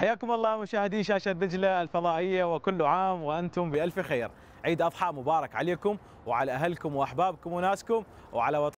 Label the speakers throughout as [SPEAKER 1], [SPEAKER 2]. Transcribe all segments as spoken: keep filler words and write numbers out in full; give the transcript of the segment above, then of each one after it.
[SPEAKER 1] حياكم الله مشاهدي شاشة دجلة الفضائية، وكل عام وأنتم بألف خير. عيد أضحى مبارك عليكم وعلى أهلكم وأحبابكم وناسكم وعلى وطن.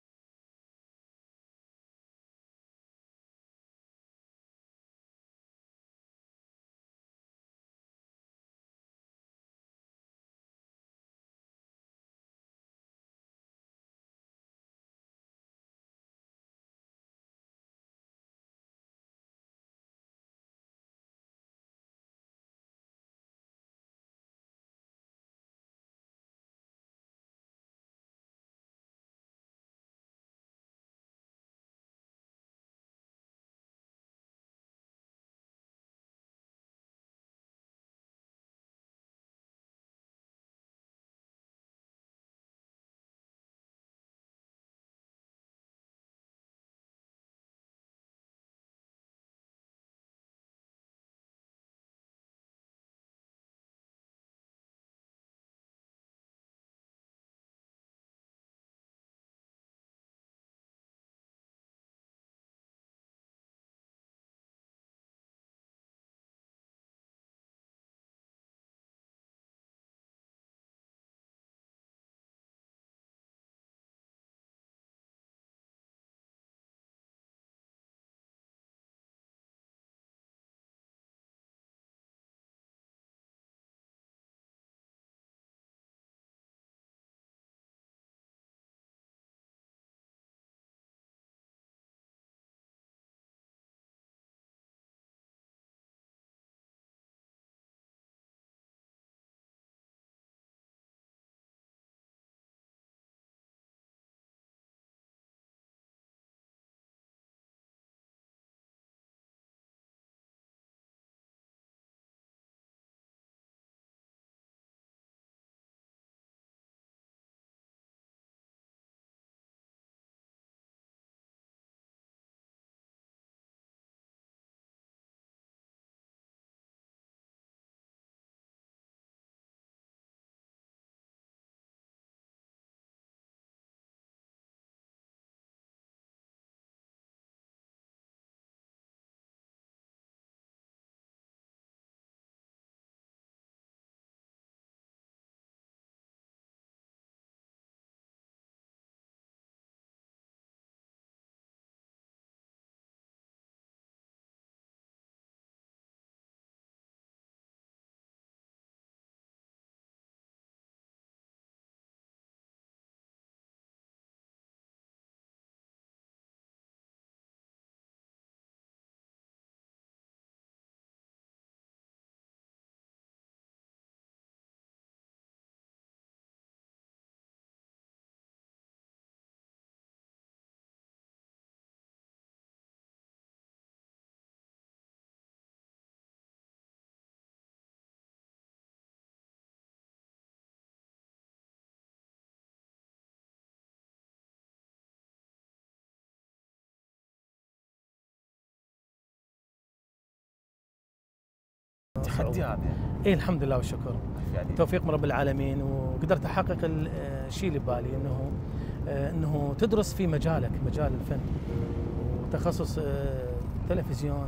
[SPEAKER 2] تحدي هذا
[SPEAKER 3] اي الحمد لله والشكر.
[SPEAKER 2] يعني
[SPEAKER 3] توفيق من رب العالمين، وقدرت احقق الشيء اللي ببالي، انه انه تدرس في مجالك، مجال الفن وتخصص تلفزيون.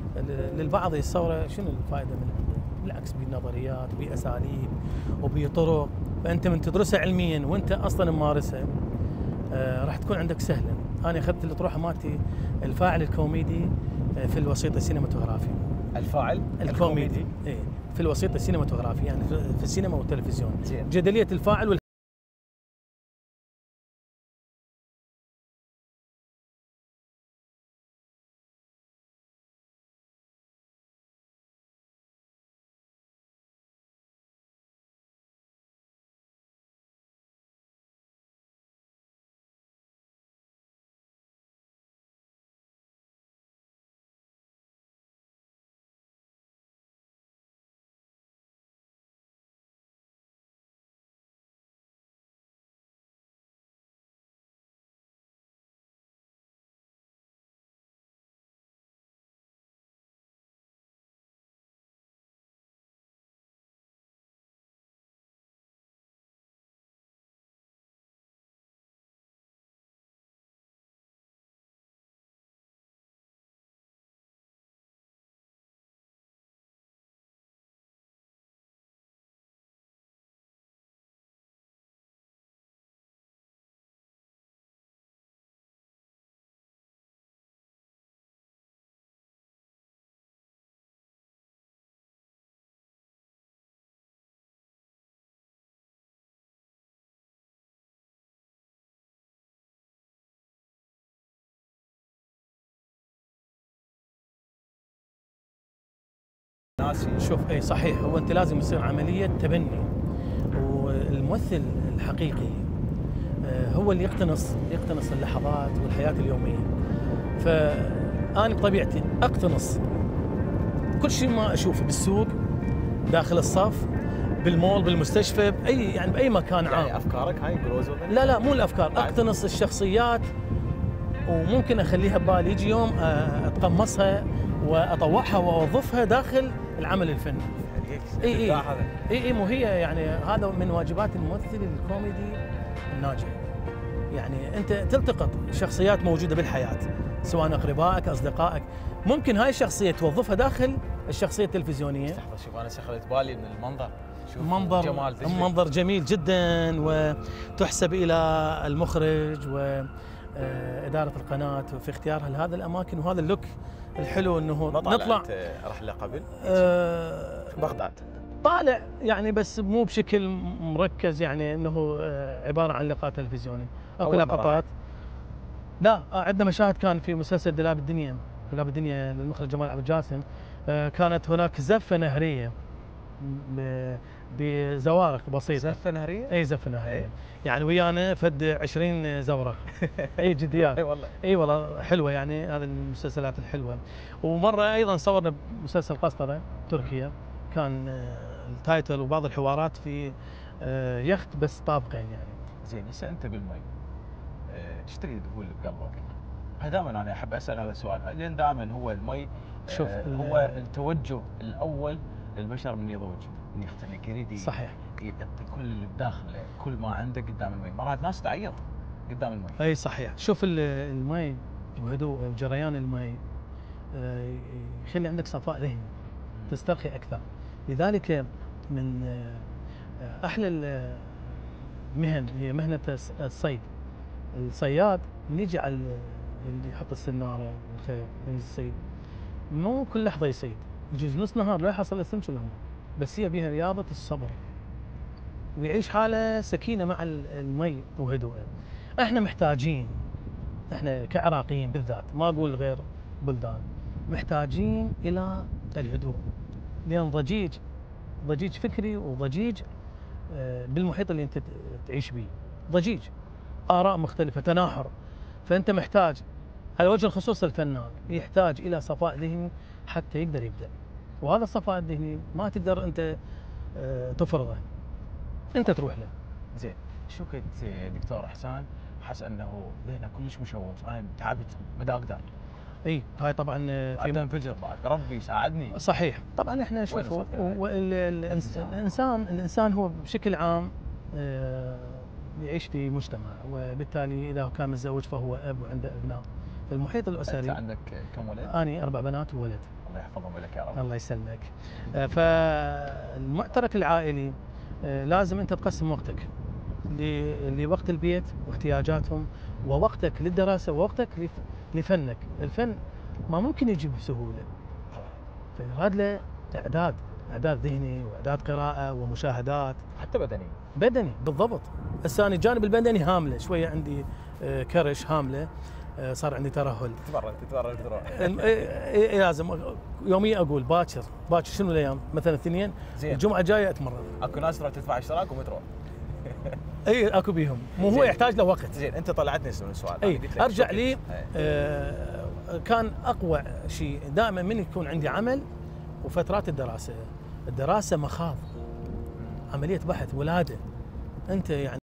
[SPEAKER 3] للبعض يتصور شنو الفائده منه؟ بالعكس، بنظريات وباساليب وبطرق، فانت من تدرسها علميا وانت اصلا ممارسها راح تكون عندك سهله. انا اخذت الاطروحه مالتي الفاعل الكوميدي في الوسيط السينماتوغرافي.
[SPEAKER 2] الفاعل
[SPEAKER 3] الكوميدي اي في الوسيط السينماتوغرافي، يعني في السينما والتلفزيون.
[SPEAKER 2] زين.
[SPEAKER 3] جدليه الفاعل
[SPEAKER 1] الناس.
[SPEAKER 3] شوف اي صحيح، هو انت لازم يصير عمليه تبني، والممثل الحقيقي آه، هو اللي يقتنص يقتنص اللحظات والحياه اليوميه. فانا بطبيعتي اقتنص كل شيء ما اشوفه بالسوق، داخل الصف، بالمول، بالمستشفى، باي يعني باي مكان عام.
[SPEAKER 1] يعني افكارك هاي بروزو؟
[SPEAKER 3] لا لا مو الافكار، اقتنص الشخصيات، وممكن اخليها ببالي يجي يوم آه، اتقمصها واطوعها واوظفها داخل العمل الفني. اي اي اي اي مو هي يعني هذا من واجبات الممثل الكوميدي الناجح. يعني انت تلتقط شخصيات موجوده بالحياه، سواء اقربائك اصدقائك، ممكن هاي الشخصيه توظفها داخل الشخصيه التلفزيونيه.
[SPEAKER 1] لحظه، شوف انا شغلت بالي من المنظر، شوف
[SPEAKER 3] منظر
[SPEAKER 1] جمال دجلة.
[SPEAKER 3] منظر جميل جدا، وتحسب الى المخرج واداره القناه في اختيارها لهذه الاماكن وهذا اللوك الحلو انه نطلع.
[SPEAKER 1] رحله قبل
[SPEAKER 3] أه
[SPEAKER 1] بغداد
[SPEAKER 3] طالع يعني، بس مو بشكل مركز، يعني انه عباره عن لقاء تلفزيوني اكو لقطات. لا عندنا مشاهد كان في مسلسل دلاب الدنيا، دلاب الدنيا للمخرج جمال عبد الجاسم. كانت هناك زفه نهريه بزوارق بسيطه.
[SPEAKER 1] زفه نهريه؟
[SPEAKER 3] اي زفه نهريه، يعني ويانا فد عشرين زورق. اي جديات.
[SPEAKER 1] اي والله.
[SPEAKER 3] اي والله حلوه، يعني هذه المسلسلات الحلوه. ومره ايضا صورنا مسلسل قسطره تركيا، كان التايتل وبعض الحوارات في يخت بس طابقين يعني.
[SPEAKER 1] زين، هسه انت بالمي ايش تريد تقول بقلبك؟ دائما انا احب اسال هذا السؤال، لان دائما هو المي
[SPEAKER 3] شوف
[SPEAKER 1] هو التوجه الاول للبشر من يضوج، من يختنق، يريد
[SPEAKER 3] صحيح
[SPEAKER 1] يعطي كل اللي بداخله، كل ما عنده قدام المي. مرات ناس تعيط قدام المي.
[SPEAKER 3] اي صحيح. شوف المي وهدوء وجريان المي يخلي عندك صفاء ذهني، تسترخي اكثر. لذلك من احلى المهن هي مهنه الصيد. الصياد اللي يجي على اللي يحط السناره والخيط من الصيد، مو كل لحظه يصيد، يجوز نص نهار لا يحصل السمك لهم، بس هي بها رياضه الصبر، ويعيش حاله سكينه مع المي وهدوء. احنا محتاجين، احنا كعراقيين بالذات، ما اقول غير بلدان، محتاجين الى الهدوء، لان ضجيج ضجيج فكري وضجيج بالمحيط اللي انت تعيش به، ضجيج آراء مختلفة، تناحر. فأنت محتاج على وجه الخصوص الفنان يحتاج إلى صفاء ذهني حتى يقدر يبدع، وهذا الصفاء الذهني ما تقدر أنت تفرضه، أنت تروح له.
[SPEAKER 1] زين، شو كنت دكتور إحسان حس أنه ذهنه كلش مشوش، أنا تعبت ما أقدر.
[SPEAKER 3] اي هاي طبعا في
[SPEAKER 1] انفجر بعد، ربي يساعدني.
[SPEAKER 3] صحيح. طبعا احنا شوفوا الانسان الانسان هو بشكل عام يعيش في مجتمع، وبالتالي اذا كان متزوج فهو اب وعنده ابناء. المحيط الاسري.
[SPEAKER 1] انت عندك كم ولد؟
[SPEAKER 3] اني اربع بنات وولد.
[SPEAKER 1] الله يحفظهم لك يا رب.
[SPEAKER 3] الله يسلمك. فالمعترك العائلي لازم انت تقسم وقتك لوقت البيت واحتياجاتهم، ووقتك للدراسه، ووقتك لفنك. الفن ما ممكن يجي بسهوله، فيراد له اعداد اعداد ذهني واعداد قراءه ومشاهدات،
[SPEAKER 1] حتى بدني. بدني
[SPEAKER 3] بالضبط. هسه انا الجانب البدني هامله شويه، عندي كرش هامله، صار عندي ترهل.
[SPEAKER 1] تتمرن تتمرن تروح.
[SPEAKER 3] لازم يوميا اقول باكر باكر شنو الايام؟ مثلا اثنين، الجمعه الجايه اتمرن.
[SPEAKER 1] اكو ناس تروح تدفع اشتراك وما تروح.
[SPEAKER 3] اي اكو بيهم، مو هو يحتاج له وقت.
[SPEAKER 1] زين، انت طلعتني من السؤال.
[SPEAKER 3] اي ارجع لي. آه كان اقوى شيء دائما من يكون عندي عمل وفترات الدراسه. الدراسه مخاض، عمليه بحث، ولاده، انت يعني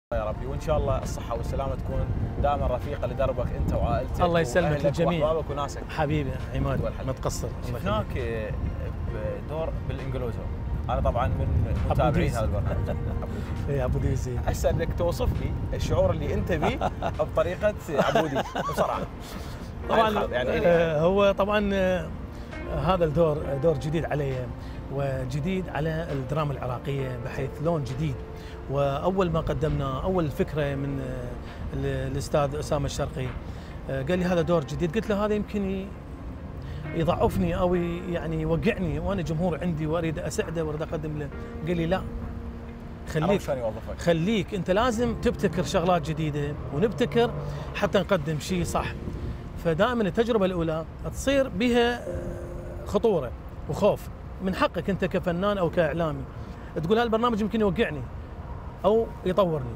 [SPEAKER 1] يا ربي، وان شاء الله الصحه والسلامه تكون دائما رفيقه لدربك انت وعائلتك.
[SPEAKER 3] الله يسلمك الجميع
[SPEAKER 1] واحبابك وناسك.
[SPEAKER 3] حبيبي عماد ما تقصر.
[SPEAKER 1] شفناك بدور بالانجلوزو، انا طبعا من متابعين هذا البرنامج.
[SPEAKER 3] اي عبوديزي.
[SPEAKER 1] هسه بدك توصف لي الشعور اللي انت بيه بطريقه عبودي بصراحه.
[SPEAKER 3] طبعا يعني آه هو طبعا آه هذا الدور دور جديد علي وجديد على الدراما العراقيه بحيث لون جديد. واول ما قدمنا اول فكره من الاستاذ اسامه الشرقي قال لي هذا دور جديد، قلت له هذا يمكن يضعفني او يعني يوقعني وانا جمهور عندي واريد اسعده واريد اقدم له. قال لي لا، خليك خليك انت لازم تبتكر شغلات جديده ونبتكر حتى نقدم شيء صح. فدائما التجربه الاولى تصير بها خطوره وخوف، من حقك انت كفنان او كاعلامي تقول هالبرنامج يمكن يوقعني او يطورني.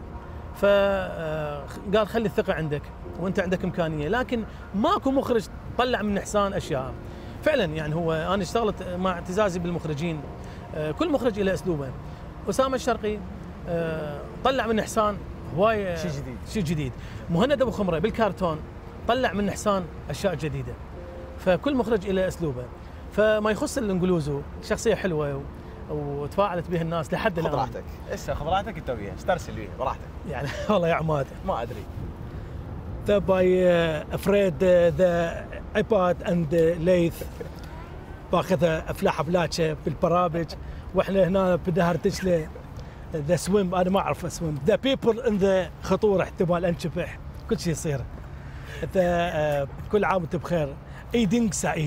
[SPEAKER 3] فقال خلي الثقه عندك وانت عندك امكانيه، لكن ماكو مخرج طلع من حسان اشياء. فعلا يعني هو انا اشتغلت مع اعتزازي بالمخرجين، كل مخرج له اسلوبه. اسامه الشرقي طلع من حسان هوايه
[SPEAKER 1] شيء جديد
[SPEAKER 3] شيء جديد. مهند ابو خمره بالكرتون طلع من حسان اشياء جديده. فكل مخرج له اسلوبه. فما يخص الانجلوزو شخصيه حلوه وتفاعلت بها الناس لحد الان.
[SPEAKER 1] خذ راحتك، هسه خذ راحتك انت وياها، استرسل وياها براحتك.
[SPEAKER 3] يعني والله يا عماد
[SPEAKER 1] ما ادري.
[SPEAKER 3] The by uh, afraid uh, the iPad and the lathe باخذها افلاح افلاتشه بالبرامج، واحنا هنا بدهر تشله ذا سويم. انا ما اعرف اسويم. ذا بيبل ان ذا خطوره احتمال انشبح، كل شيء يصير. uh, كل عام وانت بخير. ايدينج سعيد.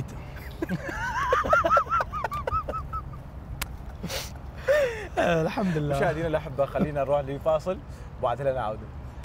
[SPEAKER 3] الحمد لله.
[SPEAKER 1] مشاهدينا الاحباء خلينا نروح لفاصل وبعدها نعود.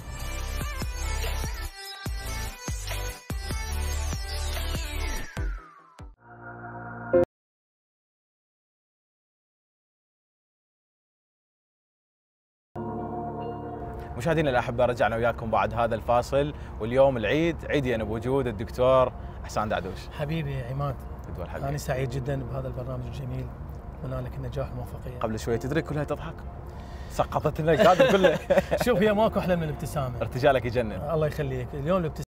[SPEAKER 1] مشاهدينا الاحباء رجعنا وياكم بعد هذا الفاصل، واليوم العيد عيدين بوجود الدكتور احسان دعدوش.
[SPEAKER 3] حبيبي عماد، انا سعيد جدا بهذا البرنامج الجميل، اتمنى لك النجاح والموفقيه.
[SPEAKER 1] قبل شوي تدري كلها تضحك، سقطت لنا الكادر كله.
[SPEAKER 3] شوف هي ماكو احلى من الابتسامه،
[SPEAKER 1] ارتجالك يجنن.
[SPEAKER 3] الله يخليك. اليوم الابتسامه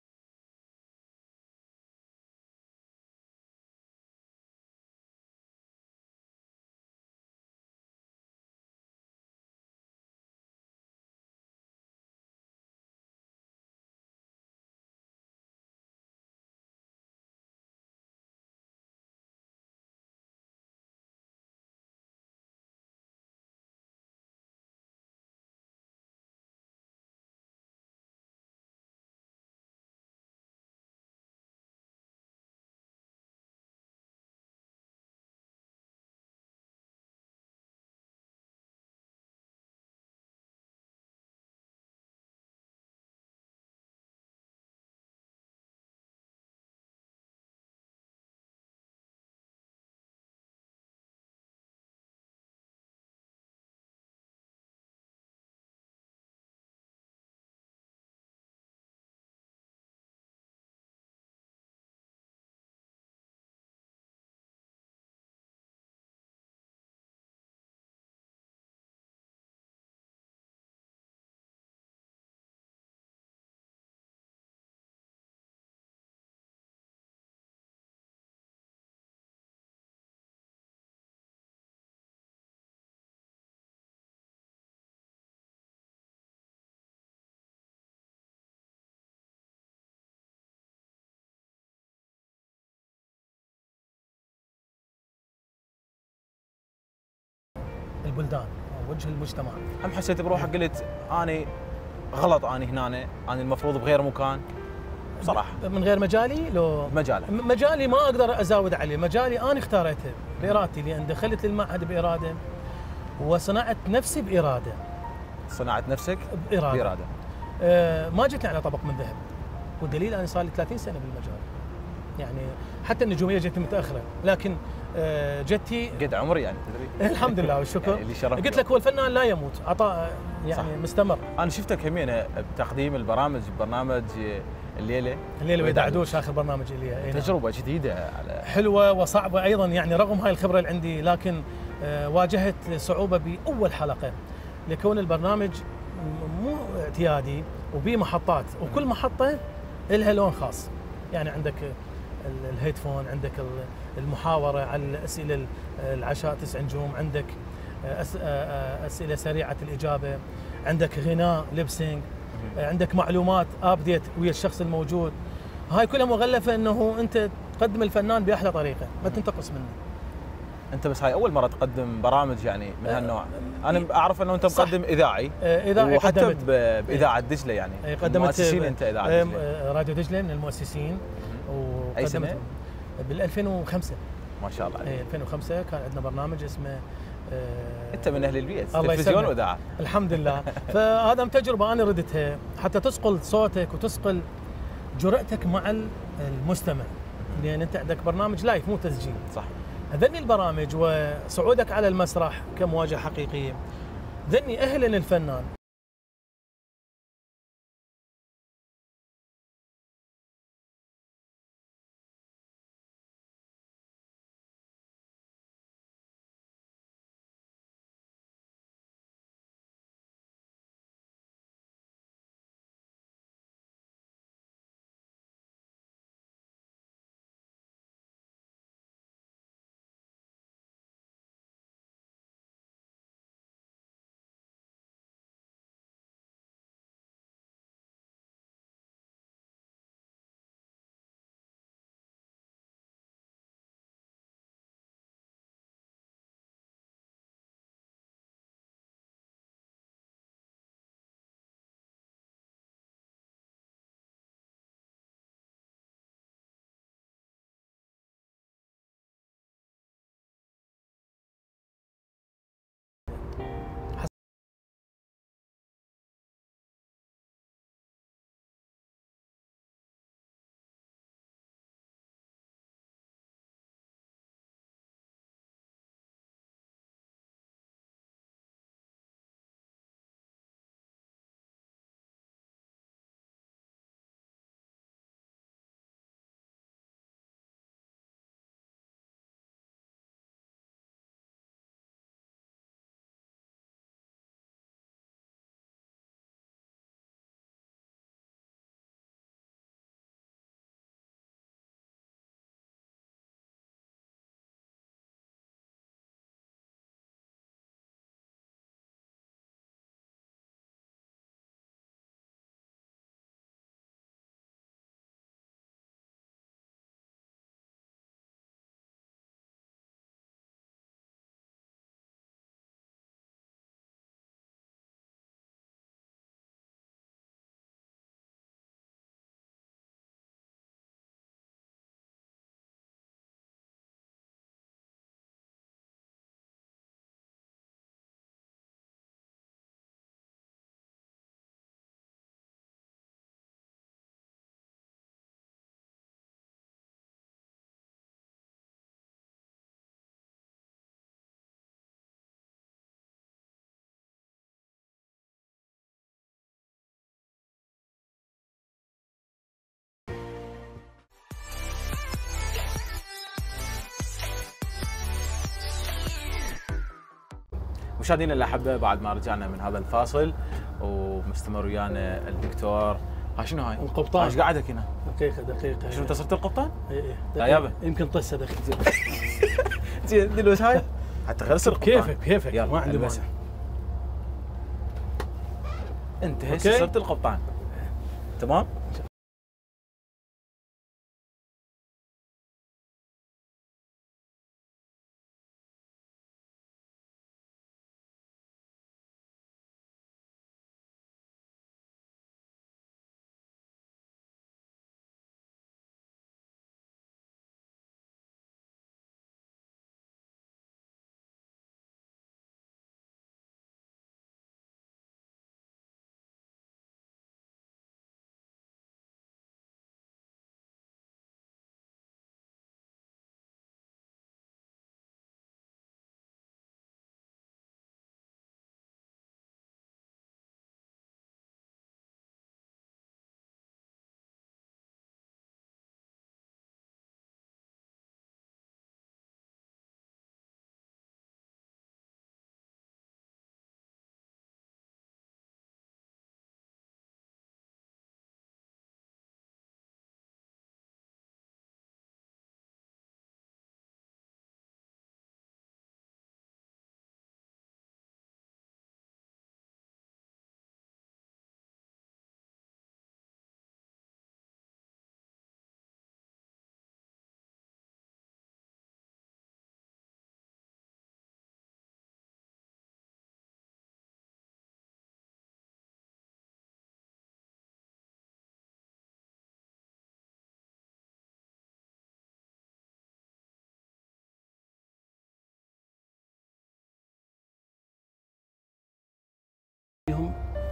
[SPEAKER 3] البلدان وجه المجتمع.
[SPEAKER 1] هم حسيت بروحك قلت اني غلط، اني هنا اني المفروض بغير مكان صراحه؟
[SPEAKER 3] من غير مجالي؟ لو
[SPEAKER 1] مجالك.
[SPEAKER 3] مجالي ما اقدر ازاود عليه، مجالي انا اختاريته بارادتي، لان دخلت للمعهد باراده وصنعت نفسي باراده.
[SPEAKER 1] صنعت نفسك
[SPEAKER 3] باراده,
[SPEAKER 1] بإرادة.
[SPEAKER 3] آه ما جتني على طبق من ذهب، والدليل انا صار لي ثلاثين سنه بالمجال. يعني حتى النجوميه جتني متاخره، لكن آه جتي
[SPEAKER 1] قد عمري يعني تدري.
[SPEAKER 3] الحمد لله والشكر.
[SPEAKER 1] يعني اللي شرفني.
[SPEAKER 3] قلت لك هو الفنان لا يموت، عطاء يعني صح. مستمر.
[SPEAKER 1] انا شفتك همين بتقديم البرامج، برنامج الليله
[SPEAKER 3] الليله ودعدوش اخر برنامج لي.
[SPEAKER 1] تجربه جديده على
[SPEAKER 3] حلوه وصعبه ايضا، يعني رغم هاي الخبره اللي عندي، لكن آه واجهت صعوبه باول حلقه لكون البرنامج مو اعتيادي وبمحطات، وكل محطه لها لون خاص. يعني عندك ال- الهيدفون، عندك ال- المحاوره على الاسئله العشاء تسع نجوم، عندك أس- اسئله سريعه الاجابه، عندك غناء ليبسينج، عندك معلومات ابديت ويا الشخص الموجود. هاي كلها مغلفه انه انت تقدم الفنان باحلى طريقه، ما تنتقص منه.
[SPEAKER 1] انت بس هاي اول مره تقدم برامج يعني من
[SPEAKER 3] آه،
[SPEAKER 1] هالنوع. انا اعرف انه انت
[SPEAKER 3] صح.
[SPEAKER 1] مقدم اذاعي،
[SPEAKER 3] آه، اذاعي
[SPEAKER 1] وحتى
[SPEAKER 3] قدمت
[SPEAKER 1] ب- باذاعه دجله يعني
[SPEAKER 3] آه،
[SPEAKER 1] من
[SPEAKER 3] قدمت
[SPEAKER 1] مؤسسين انت اذاعه
[SPEAKER 3] آه،
[SPEAKER 1] دجله.
[SPEAKER 3] آه، راديو دجله من المؤسسين.
[SPEAKER 1] أي سنة؟
[SPEAKER 3] وقدمت بال ألفين وخمسة.
[SPEAKER 1] ما شاء الله عليك.
[SPEAKER 3] اي ألفين وخمسة كان عندنا برنامج اسمه آه،
[SPEAKER 1] انت من اهل البيت،
[SPEAKER 3] الله
[SPEAKER 1] تلفزيون
[SPEAKER 3] يسلمك.
[SPEAKER 1] واذاعه.
[SPEAKER 3] الحمد لله. فهذا تجربه انا ردتها حتى تصقل صوتك وتصقل جرأتك مع المستمع، لان انت عندك برنامج لايف مو تسجيل.
[SPEAKER 1] صح.
[SPEAKER 3] هذني البرامج وصعودك على المسرح كمواجهه حقيقيه ذني اهلا الفنان.
[SPEAKER 1] مشاهدينا الاحبه، بعد ما رجعنا من هذا الفاصل ومستمر ويانا الدكتور. ها شنو هاي؟
[SPEAKER 3] القبطان.
[SPEAKER 1] ايش قاعدك هنا؟
[SPEAKER 3] دقيقه دقيقه.
[SPEAKER 1] شنو انت صرت القبطان؟
[SPEAKER 3] اي اي
[SPEAKER 1] لا يابا.
[SPEAKER 3] يمكن طسه دقيقه.
[SPEAKER 1] زين دلوس هاي حتى غير القبطان.
[SPEAKER 3] كيفك كيفك
[SPEAKER 1] يلا
[SPEAKER 3] ما عندي
[SPEAKER 1] البسها.
[SPEAKER 3] مانع.
[SPEAKER 1] انت هسه صرت القبطان تمام؟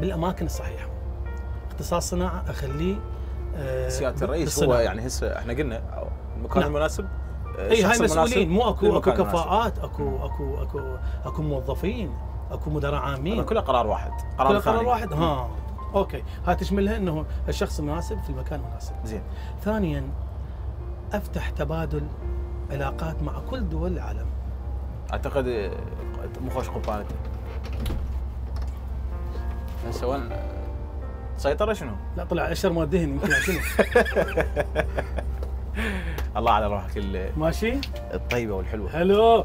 [SPEAKER 3] بالاماكن الصحيحه. اختصاص صناعه اخليه آه
[SPEAKER 1] سياده الرئيس
[SPEAKER 3] بالصناعة.
[SPEAKER 1] هو يعني هسه احنا قلنا المكان
[SPEAKER 3] نعم.
[SPEAKER 1] المناسب.
[SPEAKER 3] اي هاي مسؤولين، مو اكو اكو
[SPEAKER 1] للمكان
[SPEAKER 3] كفاءات، اكو اكو اكو اكو موظفين، اكو مدراء عامين.
[SPEAKER 1] هذا كله قرار واحد،
[SPEAKER 3] كله
[SPEAKER 1] قرار
[SPEAKER 3] قرار
[SPEAKER 1] ثاني.
[SPEAKER 3] واحد. ها اوكي، هاي تشملها انه الشخص المناسب في المكان المناسب.
[SPEAKER 1] زين.
[SPEAKER 3] ثانيا افتح تبادل علاقات مع كل دول العالم.
[SPEAKER 1] اعتقد آه، مو خوش قبانتي. هسه وين سيطره شنو؟
[SPEAKER 3] لا طلع اشر ما دهن يمكن شنو.
[SPEAKER 1] الله على روحك ال-
[SPEAKER 3] ماشي
[SPEAKER 1] الطيبه والحلوه.
[SPEAKER 3] حلو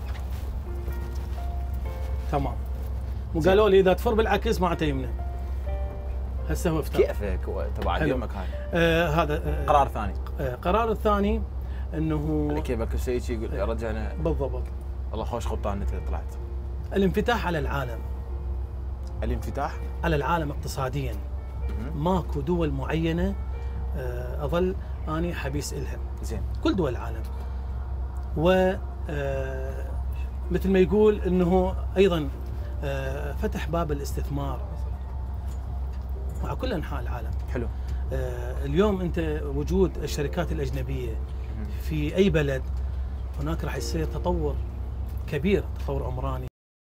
[SPEAKER 3] تمام. مو قالوا لي اذا تفر بالعكس ما يمنى. هسه هو افتح.
[SPEAKER 1] كيفك تبع
[SPEAKER 3] حلو.
[SPEAKER 1] يومك هاي.
[SPEAKER 3] آه هذا آه
[SPEAKER 1] قرار ثاني.
[SPEAKER 3] آه قرار الثاني انه
[SPEAKER 1] كيف بك السيد يقول رجعنا
[SPEAKER 3] بالضبط
[SPEAKER 1] والله خوش خبطان انت طلعت.
[SPEAKER 3] الانفتاح على العالم،
[SPEAKER 1] الانفتاح
[SPEAKER 3] على العالم اقتصاديا. ماكو دول معينه آه اظل اني حبيس الها.
[SPEAKER 1] زين.
[SPEAKER 3] كل دول العالم. و آه مثل ما يقول انه ايضا آه فتح باب الاستثمار مع كل انحاء العالم.
[SPEAKER 1] حلو.
[SPEAKER 3] آه اليوم انت وجود الشركات الاجنبيه في اي بلد هناك راح يصير تطور كبير، تطور عمراني.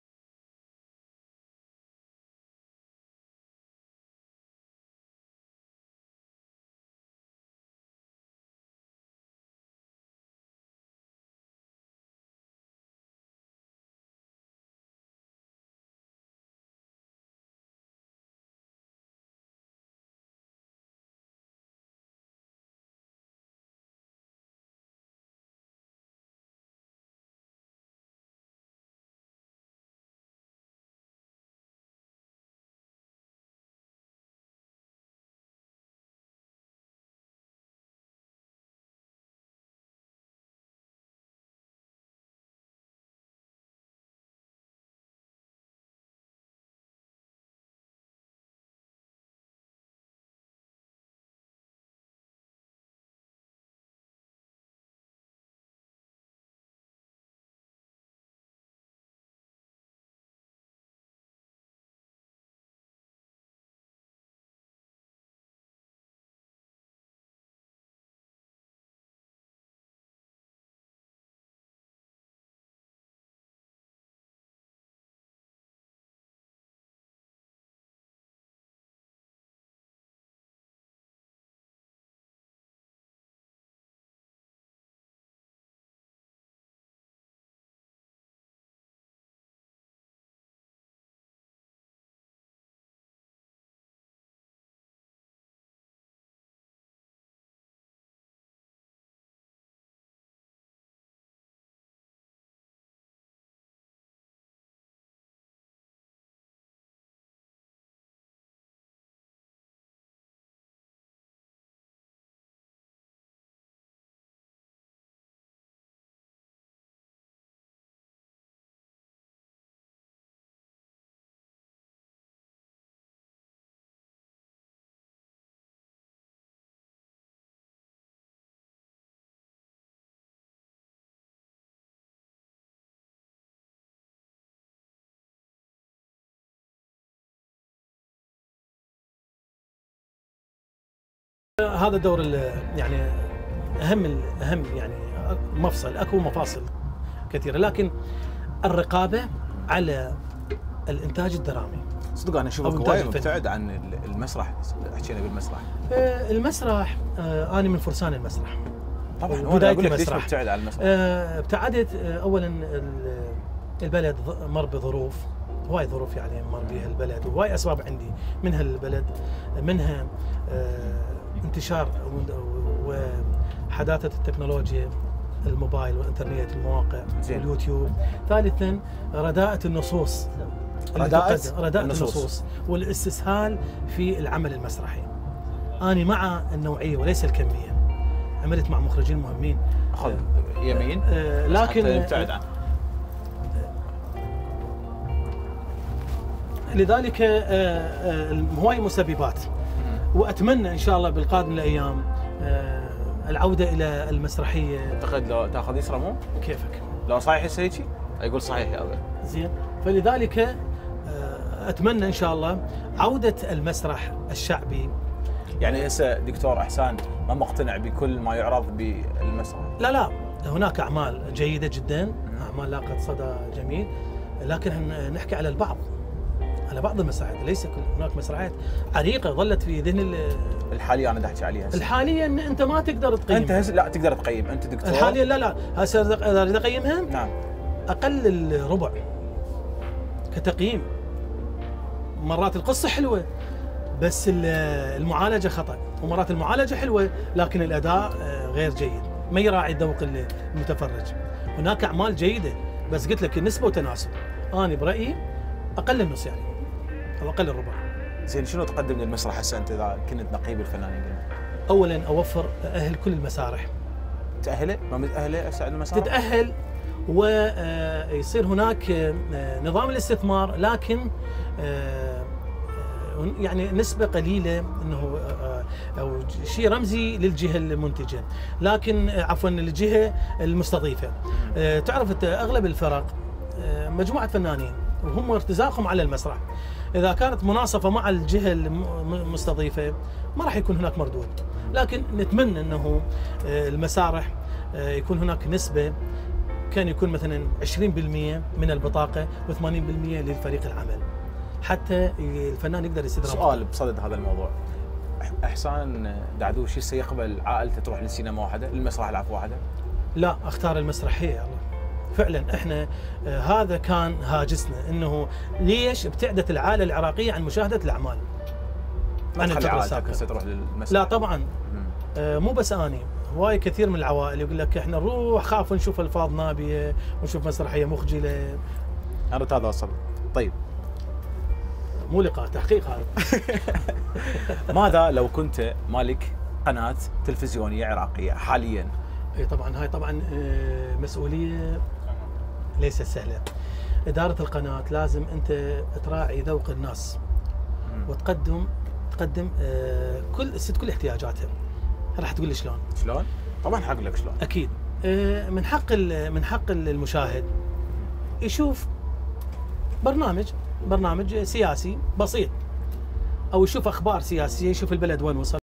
[SPEAKER 3] هذا دور يعني اهم اهم يعني مفصل. اكو مفاصل كثيره، لكن الرقابه على الانتاج الدرامي.
[SPEAKER 1] صدق انا اشوفك وايد مبتعد عن المسرح. حكينا بالمسرح.
[SPEAKER 3] آه المسرح آه انا من فرسان المسرح.
[SPEAKER 1] طبعا بدايه المسرح. ليش مبتعد عن المسرح؟
[SPEAKER 3] آه ابتعدت آه اولا البلد مر بظروف، هواي ظروف يعني مر بها البلد، وهواي اسباب عندي، منها البلد، منها آه انتشار وحداثه التكنولوجيا، الموبايل والانترنت، المواقع واليوتيوب. ثالثا رداءة النصوص،
[SPEAKER 1] رداءة
[SPEAKER 3] رداءة النصوص. النصوص والاستسهال في العمل المسرحي. أنا مع النوعية وليس الكمية. عملت مع مخرجين مهمين
[SPEAKER 1] أخذ يمين
[SPEAKER 3] آه لكن
[SPEAKER 1] ابتعد عنه.
[SPEAKER 3] لذلك آه آه هواي مسببات، واتمنى ان شاء الله بالقادم الايام آه العوده الى المسرحيه.
[SPEAKER 1] اعتقد لو تاخذ يسرى مو؟
[SPEAKER 3] كيفك؟
[SPEAKER 1] لو صحيح هسه هيجي؟ يقول صحيح يا ابي.
[SPEAKER 3] زين، فلذلك آه اتمنى ان شاء الله عوده المسرح الشعبي.
[SPEAKER 1] يعني هسه دكتور احسان ما مقتنع بكل ما يعرض بالمسرح؟
[SPEAKER 3] لا لا، هناك اعمال جيده جدا، اعمال لاقت صدى جميل، لكن نحكي على البعض، على بعض المسرحيات، ليس كل. هناك مسرحيات عريقه ظلت في ذهن
[SPEAKER 1] الحاليه انا احكي عليها هسه.
[SPEAKER 3] الحاليه ان انت ما تقدر تقيم.
[SPEAKER 1] انت هسه لا تقدر تقيم، انت دكتور.
[SPEAKER 3] الحاليه لا لا، هسه اذا اريد اقيمها
[SPEAKER 1] نعم
[SPEAKER 3] اقل الربع كتقييم. مرات القصه حلوه بس المعالجه خطا، ومرات المعالجه حلوه لكن الاداء غير جيد، ما يراعي ذوق المتفرج. هناك اعمال جيده بس قلت لك النسبه وتناسب. انا برايي اقل النص يعني او اقل الربع.
[SPEAKER 1] زين شنو تقدم للمسرح هسه انت اذا كنت نقيب الفنانين؟
[SPEAKER 3] اولا اوفر اهل كل المسارح.
[SPEAKER 1] تاهله؟ ما متاهله هسه عندنا مسارح؟
[SPEAKER 3] تتاهل ويصير هناك نظام الاستثمار، لكن يعني نسبة قليلة انه او شيء رمزي للجهة المنتجة، لكن عفوا الجهة المستضيفة. تعرف انت اغلب الفرق مجموعة فنانين وهم ارتزاقهم على المسرح، اذا كانت مناصفة مع الجهة المستضيفة ما راح يكون هناك مردود، لكن نتمنى انه المسارح يكون هناك نسبة، كان يكون مثلا عشرين بالمئة من البطاقة وثمانين بالمئة للفريق العمل حتى الفنان يقدر يستدرج.
[SPEAKER 1] سؤال بصدد هذا الموضوع، احسان دعدوشي سيقبل عائلته تروح للسينما واحده، للمسرح العفو واحده؟
[SPEAKER 3] لا، اختار المسرحيه. الله فعلا احنا آه هذا كان هاجسنا، انه ليش ابتعدت العائله العراقيه عن مشاهده الاعمال؟
[SPEAKER 1] ما تخلي عائلتك هسه تروح للمسرح؟
[SPEAKER 3] لا طبعا. آه مو بس اني، هواي كثير من العوائل يقول لك احنا نروح خاف نشوف الفاظ نابيه ونشوف مسرحيه مخجله.
[SPEAKER 1] انا هذا وصل. طيب
[SPEAKER 3] مو لقاء، تحقيق هذا.
[SPEAKER 1] ماذا لو كنت مالك قناة تلفزيونية عراقية حاليا؟
[SPEAKER 3] اي طبعا هاي طبعا مسؤولية ليست سهلة. إدارة القناة لازم أنت تراعي ذوق الناس وتقدم تقدم كل ست كل احتياجاتها. راح تقول لي شلون؟
[SPEAKER 1] شلون؟ طبعا حق لك شلون.
[SPEAKER 3] أكيد من حق من حق المشاهد يشوف برنامج برنامج سياسي بسيط، او يشوف اخبار سياسيه، يشوف البلد وين وصل.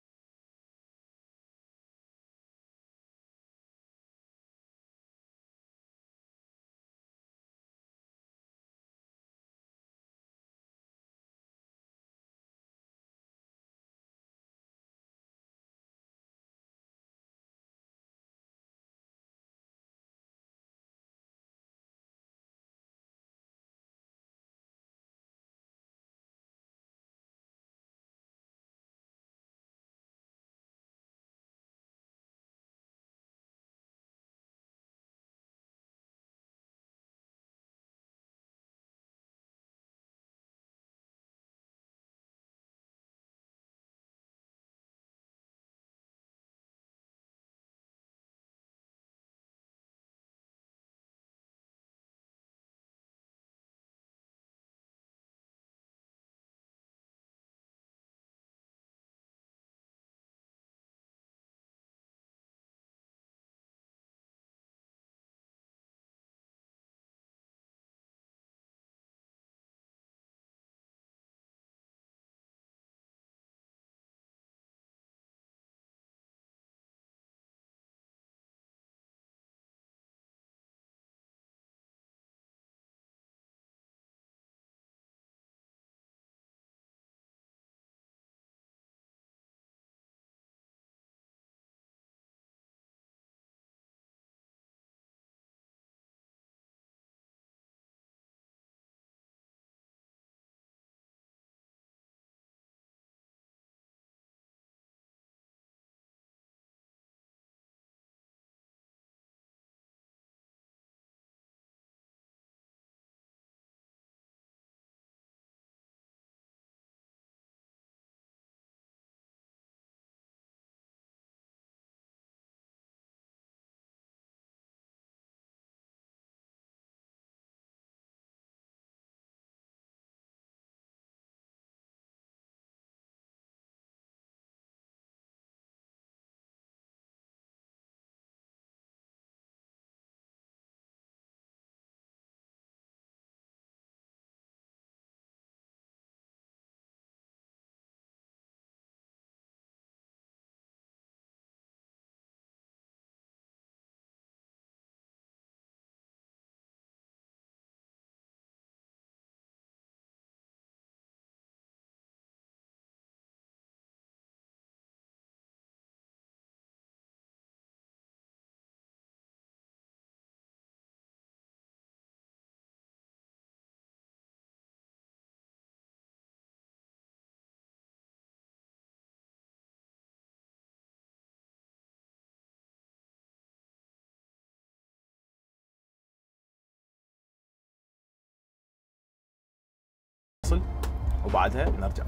[SPEAKER 1] وبعدها نرجع.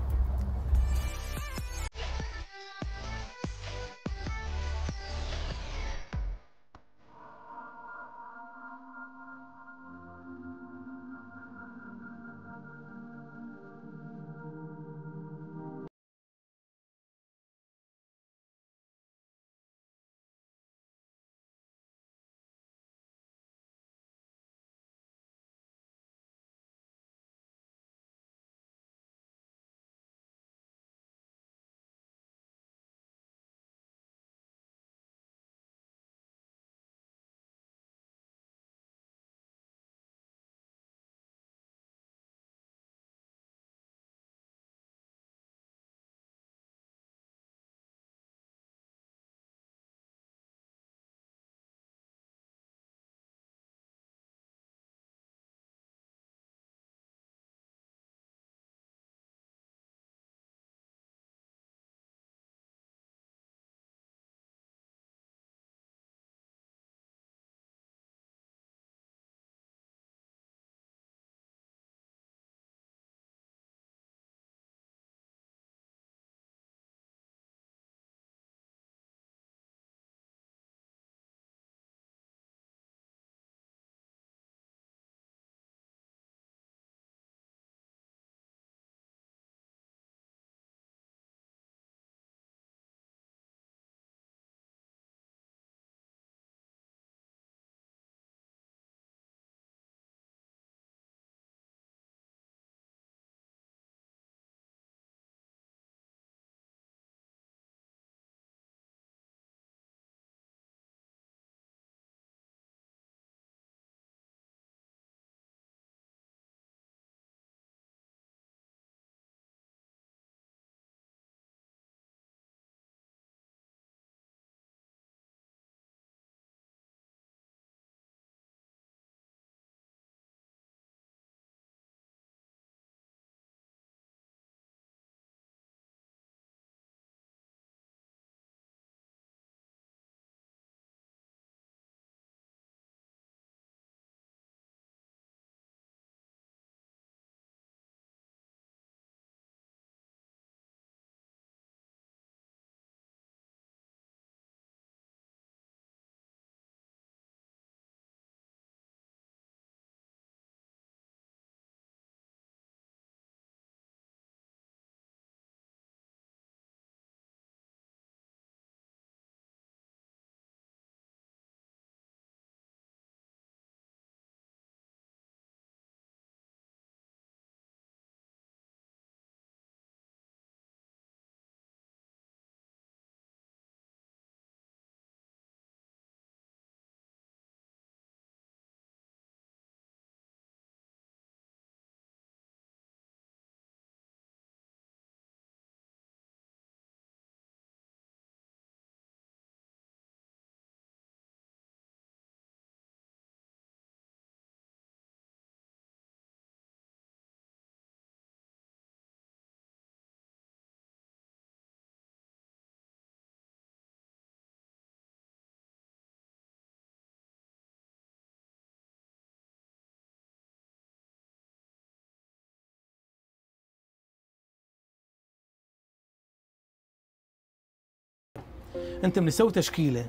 [SPEAKER 3] انت من تسوي تشكيله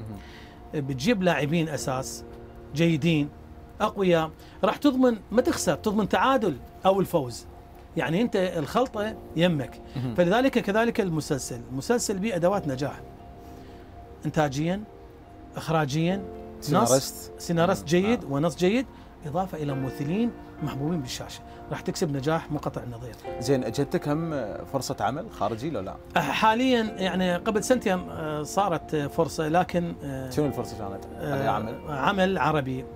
[SPEAKER 3] بتجيب لاعبين اساس جيدين اقوياء، راح تضمن ما تخسر، تضمن تعادل او الفوز. يعني انت الخلطه يمك. فلذلك كذلك المسلسل، المسلسل به ادوات نجاح انتاجيا، اخراجيا،
[SPEAKER 1] سيناريست
[SPEAKER 3] سيناريست جيد ونص جيد، اضافه الى ممثلين محبوبين بالشاشه، راح تكسب نجاح منقطع النظير.
[SPEAKER 1] زين، اجتك هم فرصه عمل خارجي لو لا؟
[SPEAKER 3] حاليا يعني قبل سنتين صارت فرصه، لكن
[SPEAKER 1] شنو الفرصه كانت؟ على عمل
[SPEAKER 3] عمل عربي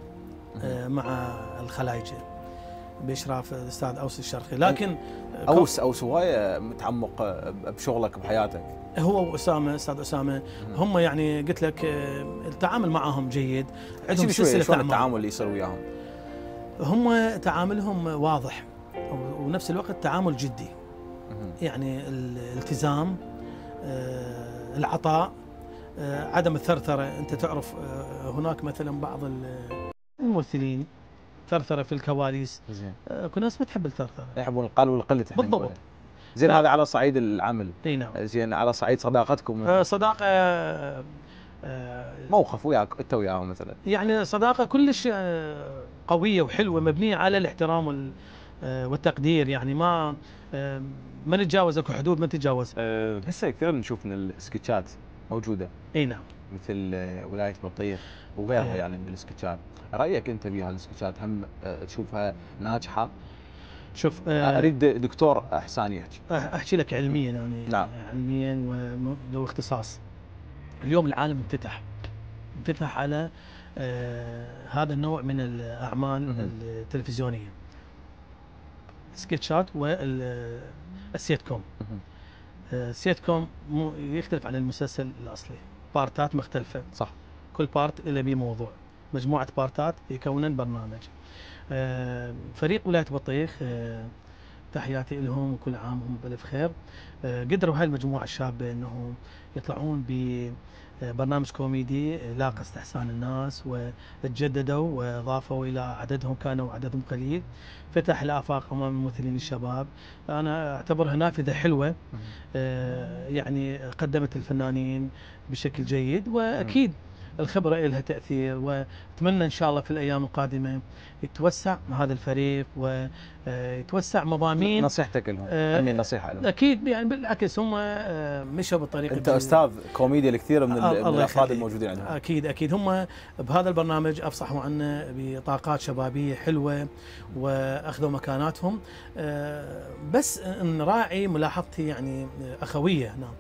[SPEAKER 3] مع الخلايجه باشراف الاستاذ اوس الشرقي، لكن
[SPEAKER 1] اوس اوس هوايه متعمق بشغلك بحياتك.
[SPEAKER 3] هو واسامه، استاذ اسامه، هم يعني قلت لك التعامل معهم جيد،
[SPEAKER 1] عندهم سلسله شلون التعامل اللي يصير وياهم؟
[SPEAKER 3] هم تعاملهم واضح ونفس الوقت تعامل جدي. يعني الالتزام، العطاء، عدم الثرثره. انت تعرف هناك مثلا بعض الممثلين ثرثره في الكواليس.
[SPEAKER 1] زين.
[SPEAKER 3] اكو ناس ما تحب الثرثره،
[SPEAKER 1] يحبون القال والقله.
[SPEAKER 3] بالضبط.
[SPEAKER 1] زين، هذا على صعيد العمل.
[SPEAKER 3] اي نعم.
[SPEAKER 1] زين، على صعيد صداقتكم.
[SPEAKER 3] آه، صداقه آه، آه،
[SPEAKER 1] موقف وياك انت وياهم مثلا.
[SPEAKER 3] يعني صداقه كلش آه، قويه وحلوه، مبنيه على الاحترام وال- آه، والتقدير، يعني ما آه، ما نتجاوز، اكو حدود ما تتجاوز.
[SPEAKER 1] أه هسه كثير نشوف من السكتشات موجوده،
[SPEAKER 3] اي نعم.
[SPEAKER 1] مثل آه، ولايه بطيخ وغيرها
[SPEAKER 3] إيه.
[SPEAKER 1] يعني من السكتشات. رايك انت بها السكتشات؟ هم آه، تشوفها ناجحه؟
[SPEAKER 3] شوف آه،
[SPEAKER 1] اريد دكتور احسان يحكي.
[SPEAKER 3] احكي لك علميا يعني.
[SPEAKER 1] نعم.
[SPEAKER 3] علميا ولو اختصاص. اليوم العالم انفتح انفتح على آه هذا النوع من الاعمال
[SPEAKER 1] مهم.
[SPEAKER 3] التلفزيونيه، سكتشات والسيت كوم.
[SPEAKER 1] مهم.
[SPEAKER 3] آه، السيت كوم مو يختلف عن المسلسل الاصلي، بارتات مختلفه،
[SPEAKER 1] صح.
[SPEAKER 3] كل بارت له بيه موضوع، مجموعه بارتات يكونن برنامج. آه، فريق ولايه بطيخ آه، تحياتي لهم وكل عام هم بألف خير. آه، قدروا هاي المجموعة الشابة أنهم يطلعون ببرنامج كوميدي لاقى استحسان الناس، وتجددوا وضافوا إلى عددهم، كانوا عددهم قليل، فتح الآفاق أمام الممثلين الشباب. أنا أعتبرها نافذة حلوة، آه، يعني قدمت الفنانين بشكل جيد، وأكيد الخبرة لها تأثير، وأتمنى إن شاء الله في الأيام القادمة يتوسع هذا الفريق ويتوسع مضامين.
[SPEAKER 1] نصيحتك لهم؟
[SPEAKER 3] آه،
[SPEAKER 1] أمي نصيحه لهم.
[SPEAKER 3] أكيد يعني بالعكس هم آه، مشوا بالطريق.
[SPEAKER 1] انت استاذ كوميديا لكثير من,
[SPEAKER 3] الله
[SPEAKER 1] من الافراد
[SPEAKER 3] يخليك.
[SPEAKER 1] الموجودين عندهم.
[SPEAKER 3] اكيد اكيد هم بهذا البرنامج افصحوا عنا بطاقات شبابيه حلوه واخذوا مكاناتهم. آه، بس نراعي، ملاحظتي يعني اخويه هنا،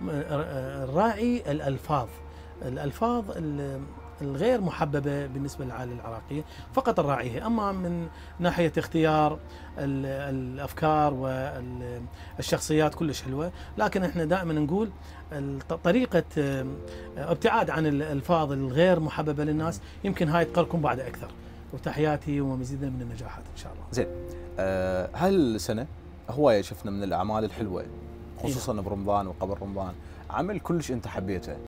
[SPEAKER 3] نراعي الالفاظ الالفاظ الغير محببه بالنسبه للعائله العراقيه، فقط نراعيها. اما من ناحيه اختيار الافكار والشخصيات كلش حلوه، لكن احنا دائما نقول طريقه ابتعاد عن الالفاظ الغير محببه للناس، يمكن هاي تقركم بعد اكثر. وتحياتي ومزيدا من النجاحات ان شاء الله.
[SPEAKER 1] زين. أه هالسنه هوايه شفنا من الاعمال الحلوه، خصوصا برمضان وقبل رمضان، عمل كلش انت حبيته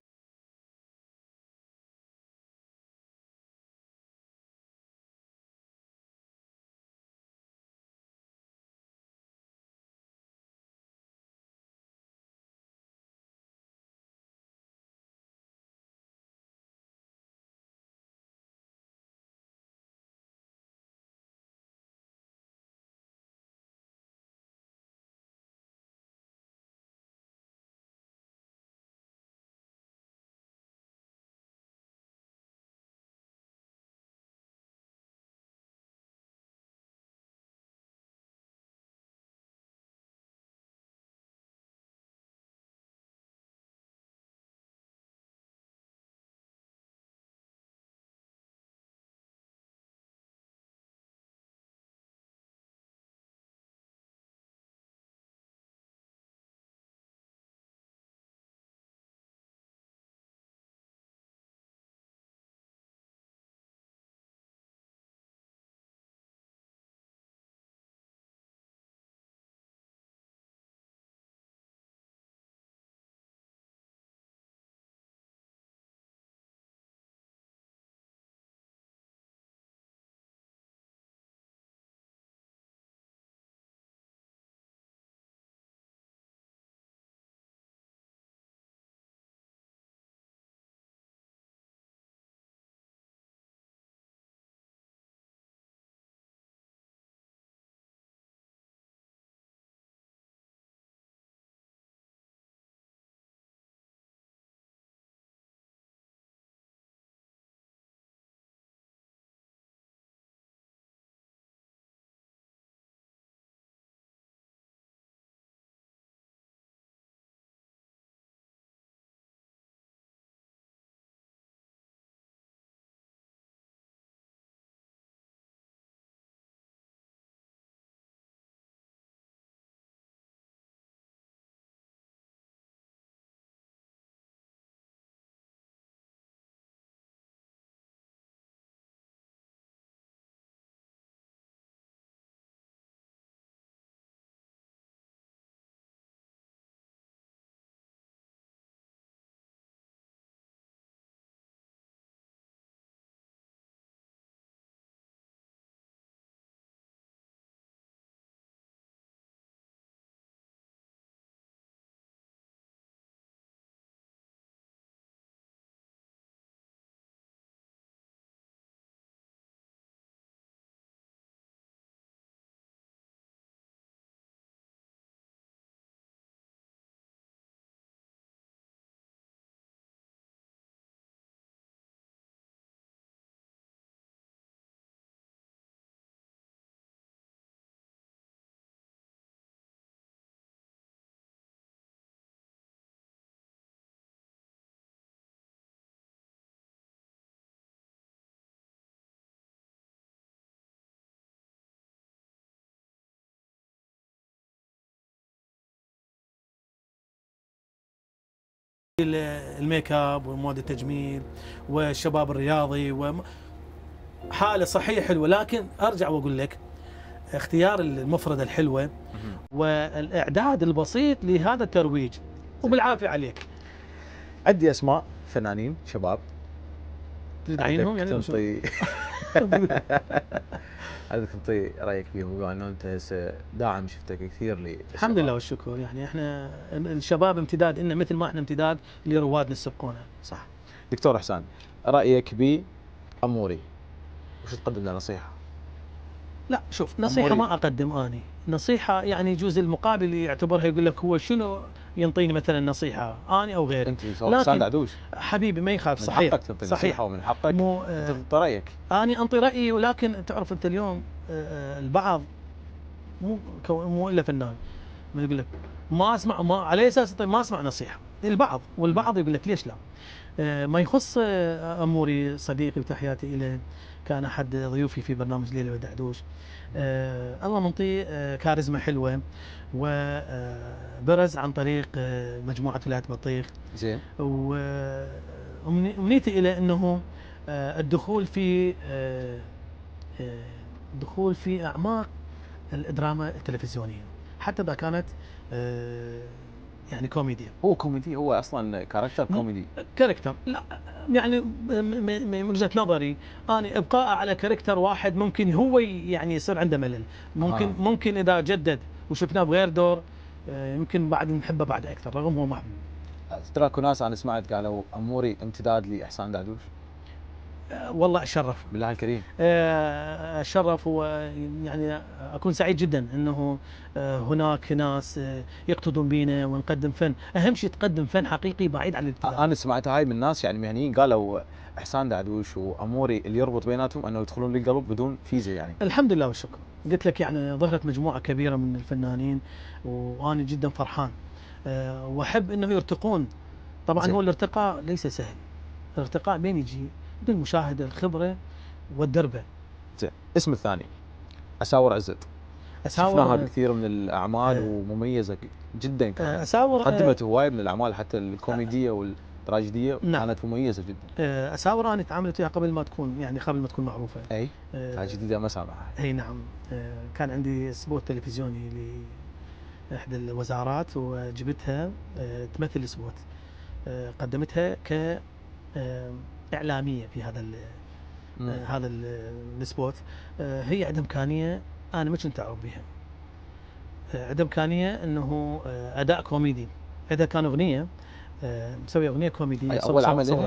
[SPEAKER 3] الميك اب ومواد التجميل والشباب الرياضي وحاله صحيه حلوه، لكن ارجع واقول لك اختيار المفردة الحلوة والإعداد البسيط لهذا الترويج وبالعافية عليك.
[SPEAKER 1] عندي أسماء فنانين شباب
[SPEAKER 3] تريد عينهم يعني
[SPEAKER 1] تنطي عندك تنطي رأيك فيهم، بما أنه أنت هسه داعم شفتك كثير للشباب.
[SPEAKER 3] الحمد لله والشكر، يعني احنا الشباب امتداد إنه مثل ما احنا امتداد لروادنا السبقونا.
[SPEAKER 1] صح. دكتور إحسان، رأيك بأموري وش تقدم له نصيحة؟
[SPEAKER 3] لا شوف، نصيحة ما أقدم أني نصيحة، يعني يجوز المقابل يعتبرها يقول لك هو شنو ينطيني مثلا نصيحة أني أو غيري.
[SPEAKER 1] أنت لكن دعدوش
[SPEAKER 3] حبيبي ما يخاف،
[SPEAKER 1] من
[SPEAKER 3] صحيح
[SPEAKER 1] حقك تنطي
[SPEAKER 3] صحيح
[SPEAKER 1] نصيحة ومن حقك
[SPEAKER 3] مو
[SPEAKER 1] أنت تنطي رأيك.
[SPEAKER 3] أني أنطي رأيي، ولكن تعرف أنت اليوم البعض مو مو إلا فنان ما يقول لك ما أسمع، ما على أساس طيب ما أسمع نصيحة البعض، والبعض يقول لك ليش لا. ما يخص أموري صديقي وتحياتي إليه، كان أحد ضيوفي في برنامج ليلى ودعدوش. أه الله منطيه أه كاريزما حلوة، وبرز عن طريق أه مجموعة ولاية بطيخ.
[SPEAKER 1] زين.
[SPEAKER 3] وأمنيتي إلى أنه أه الدخول في أه الدخول في أعماق الدراما التلفزيونية، حتى إذا كانت أه يعني كوميديا.
[SPEAKER 1] هو كوميدي، هو اصلا كاركتر كوميدي.
[SPEAKER 3] كاركتر لا يعني من وجهة نظري انا ابقاء على كاركتر واحد ممكن هو يعني يصير عنده ملل، ممكن آه. ممكن اذا جدد وشفناه بغير دور يمكن بعد نحبه بعد اكثر رغم هو محبوب.
[SPEAKER 1] ترى اكو ناس انا سمعت قالوا اموري امتداد لاحسان دعدوش.
[SPEAKER 3] والله اشرف
[SPEAKER 1] بالله الكريم.
[SPEAKER 3] اشرف ويعني اكون سعيد جدا انه هناك ناس يقتدون بينا ونقدم فن، اهم شيء تقدم فن حقيقي بعيد عن الابتذال.
[SPEAKER 1] انا سمعت هاي من ناس يعني مهنيين قالوا احسان دعدوش واموري اللي يربط بيناتهم انه يدخلون للقلب بدون فيزا يعني.
[SPEAKER 3] الحمد لله والشكر. قلت لك يعني ظهرت مجموعه كبيره من الفنانين وانا جدا فرحان واحب انه يرتقون. طبعا زي. هو الارتقاء ليس سهل، الارتقاء بين يجي بالمشاهده الخبره والدربه.
[SPEAKER 1] زين. اسم الثاني اساور عزت.
[SPEAKER 3] أساور
[SPEAKER 1] شفناها بكثير من الاعمال أه ومميزه جدا كانت.
[SPEAKER 3] اساور
[SPEAKER 1] قدمت هوايه من الاعمال حتى الكوميديه والتراجيديه. نعم. كانت مميزه جدا.
[SPEAKER 3] اساور انا تعاملت وياها قبل ما تكون يعني قبل ما تكون معروفه.
[SPEAKER 1] اي هاي جديده ما سامعها.
[SPEAKER 3] اي نعم. كان عندي سبوت تلفزيوني لاحدى الوزارات وجبتها تمثل السبوت، قدمتها ك اعلاميه في هذا هذا السبوت. هي عندها امكانيه انا ما كنت اعرف بها، عندها امكانيه انه اداء كوميدي. عندها كان اغنيه مسويه اغنيه كوميديه.
[SPEAKER 1] اول عمل لها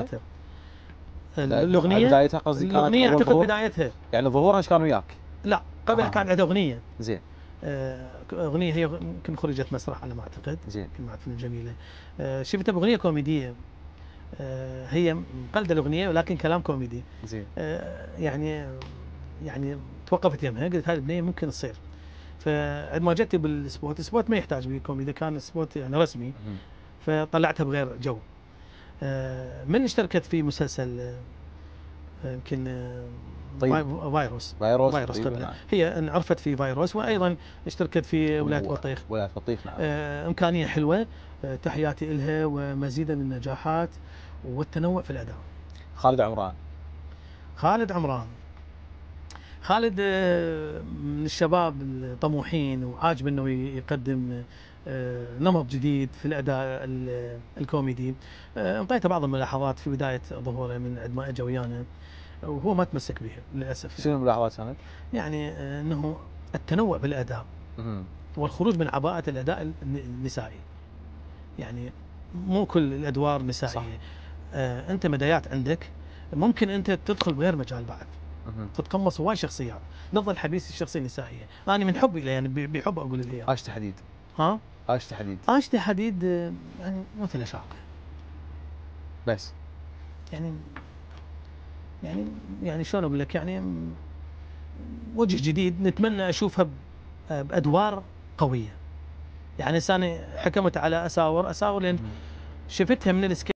[SPEAKER 3] الاغنيه
[SPEAKER 1] بدايتها قصدي كانت
[SPEAKER 3] الاغنيه اعتقد بدايتها
[SPEAKER 1] يعني ظهورها كان وياك؟
[SPEAKER 3] لا قبل آه. كان عندها اغنيه.
[SPEAKER 1] زين.
[SPEAKER 3] آه اغنيه هي يمكن خرجت مسرح على ما اعتقد.
[SPEAKER 1] زين.
[SPEAKER 3] مع فيلم جميله. آه شفتها باغنيه كوميديه. آه هي مقلده الاغنيه ولكن كلام كوميدي.
[SPEAKER 1] زين.
[SPEAKER 3] آه يعني يعني توقفت يمها قلت هذه البنيه ممكن تصير. فعندما جت بالسبوت، السبوت ما يحتاج بالكوميدي، كان سبوت يعني رسمي. فطلعتها بغير جو. آه من اشتركت في مسلسل يمكن طيب. فيروس
[SPEAKER 1] فيروس,
[SPEAKER 3] فيروس
[SPEAKER 1] طيب.
[SPEAKER 3] نعم. هي انعرفت في فيروس وايضا اشتركت في ولايه بطيخ.
[SPEAKER 1] ولايه بطيخ نعم.
[SPEAKER 3] آه امكانيه حلوه. آه تحياتي لها ومزيدا من النجاحات والتنوع في الاداء.
[SPEAKER 1] خالد عمران.
[SPEAKER 3] خالد عمران خالد آه من الشباب الطموحين وعاجب انه يقدم آه نمط جديد في الاداء الكوميدي. آه انطيته بعض الملاحظات في بدايه ظهوره من عندما اجى ويانا وهو ما تمسك بها للاسف.
[SPEAKER 1] شنو الملاحظات كانت؟
[SPEAKER 3] يعني انه التنوع بالاداء والخروج من عباءه الاداء النسائي. يعني مو كل الادوار نسائيه. صح. آه انت مدايات عندك ممكن انت تدخل بغير مجال بعد. مم. تتقمص هواي شخصيات. نظل حبيس الشخصيه النسائيه، انا من حبي له يعني بحب اقول لي اياه.
[SPEAKER 1] اشتي حديد.
[SPEAKER 3] ها؟
[SPEAKER 1] اشتي حديد.
[SPEAKER 3] اشتي حديد يعني مثل شاق.
[SPEAKER 1] بس.
[SPEAKER 3] يعني يعني يعني شلون اقول لك يعني وجه جديد نتمنى اشوفها بادوار قويه. يعني انا حكمت على اساور اساور لان شفتها من السكيل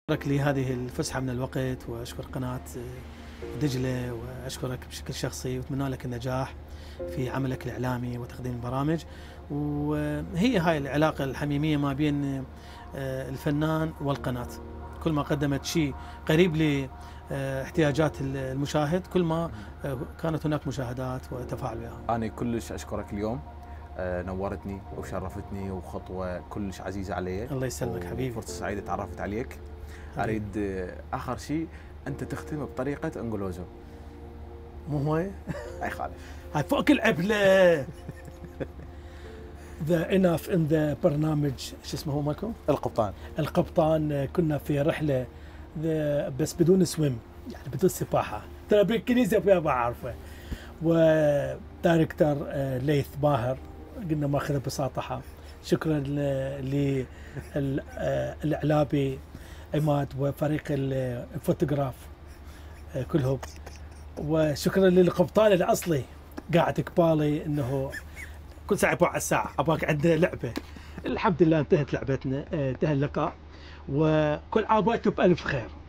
[SPEAKER 3] أشكرك لهذه الفسحة من الوقت، وأشكر قناة دجلة، وأشكرك بشكل شخصي، وأتمنى لك النجاح في عملك الإعلامي وتقديم البرامج. وهي هاي العلاقة الحميمية ما بين الفنان والقناة، كل ما قدمت شيء قريب لاحتياجات المشاهد كل ما كانت هناك مشاهدات وتفاعل وياها.
[SPEAKER 1] أنا كلش أشكرك اليوم، نورتني وشرفتني، وخطوة كلش عزيزة علي.
[SPEAKER 3] الله يسلمك حبيبي،
[SPEAKER 1] فرصة سعيدة تعرفت عليك. أريد آخر شيء أنت تختم بطريقة انجلوزو.
[SPEAKER 3] مو هو؟
[SPEAKER 1] أي خالف.
[SPEAKER 3] هاي فوق العبلة. ذا اناف ان ذا برنامج شو اسمه هو مالكم؟
[SPEAKER 1] القبطان.
[SPEAKER 3] القبطان كنا في رحلة بس بدون سويم، يعني بدون سباحة، ترى بالكنيسة فيها ما أعرفه. ودايركتر ليث باهر قلنا ماخذه بساطحة. شكرا للإعلامي عماد وفريق الفوتوغراف كلهم، وشكرا للقبطان الأصلي قاعد قبالي انه كل ساعه يبوع على الساعه ابغاك عندنا لعبه. الحمد لله انتهت لعبتنا، انتهى اللقاء، وكل عام وانتم بالف خير.